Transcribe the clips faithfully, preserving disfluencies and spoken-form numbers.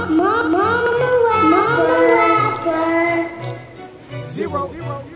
Mom, mom, rapper. Zero.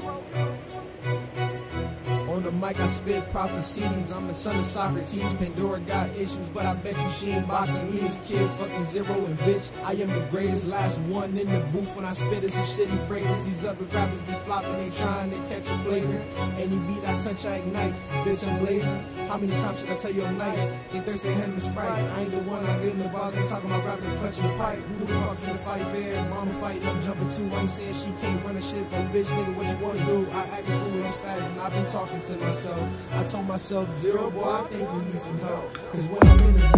On the mic I spit prophecies. I'm the son of Socrates. Pandora got issues, but I bet you she ain't boxing me. This kid fucking Zero, and bitch, I am the greatest last one in the booth. When I spit it's a shitty fragrance. These other rappers be flopping, they trying to catch a flavor. Any beat I touch I ignite. Bitch, I'm blazing. How many times should I tell you I'm nice? They thirsty, hand me Sprite. I ain't the one, I get in the bars. Ain't talking about rapping, clutching the pipe. Who the fuck finna fight fair? Mama fighting, I'm jumping too. I ain't saying she can't run a shit, but bitch, nigga, what you wanna do? I act a fool, I'm spazzing. I've been talking to myself. I told myself, Zero, boy, I think we need some help. Cause when I'm in the